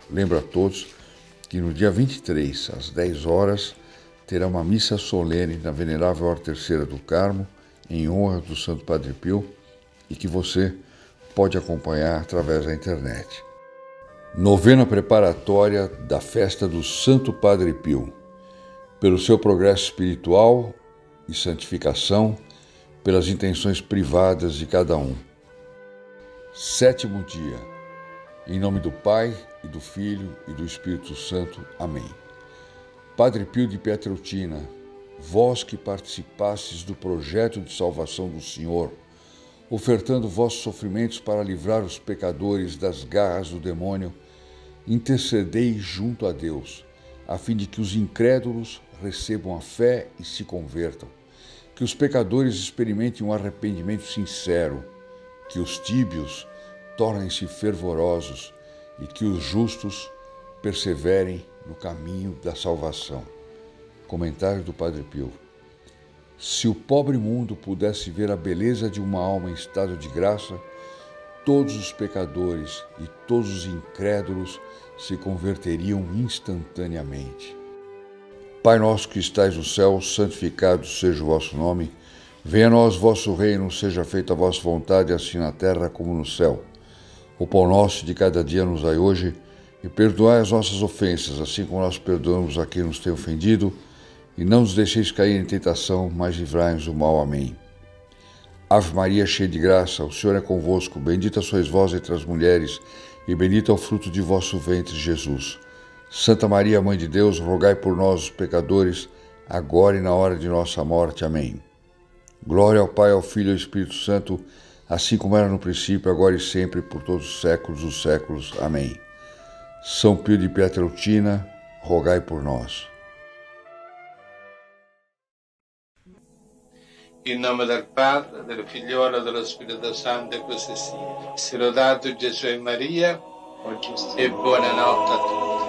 Lembro a todos que no dia 23, às 10 horas, terá uma missa solene na Venerável Hora Terceira do Carmo, em honra do Santo Padre Pio, e que você pode acompanhar através da internet. Novena preparatória da festa do Santo Padre Pio. Pelo seu progresso espiritual e santificação, pelas intenções privadas de cada um. Sétimo dia. Em nome do Pai, e do Filho, e do Espírito Santo. Amém. Padre Pio de Pietrelcina, vós que participastes do projeto de salvação do Senhor, ofertando vossos sofrimentos para livrar os pecadores das garras do demônio, intercedei junto a Deus, a fim de que os incrédulos recebam a fé e se convertam, que os pecadores experimentem um arrependimento sincero, que os tíbios tornem-se fervorosos e que os justos perseverem no caminho da salvação. Comentário do Padre Pio. Se o pobre mundo pudesse ver a beleza de uma alma em estado de graça, todos os pecadores e todos os incrédulos se converteriam instantaneamente. Pai nosso que estais no céu, santificado seja o vosso nome. Venha a nós vosso reino, seja feita a vossa vontade, assim na terra como no céu. O pão nosso de cada dia nos dai hoje, e perdoai as nossas ofensas, assim como nós perdoamos a quem nos tem ofendido, e não nos deixeis cair em tentação, mas livrai-nos do mal. Amém. Ave Maria, cheia de graça, o Senhor é convosco, bendita sois vós entre as mulheres, e bendito é o fruto de vosso ventre, Jesus. Santa Maria, Mãe de Deus, rogai por nós, os pecadores, agora e na hora de nossa morte. Amém. Glória ao Pai, ao Filho e ao Espírito Santo, assim como era no princípio, agora e sempre, por todos os séculos dos séculos. Amém. São Pio de Pietrelcina, rogai por nós. In nome del Padre, del Figliolo e dello Spirito Santo, e così sia. Sia lodato Gesù e Maria, e buonanotte a tutti.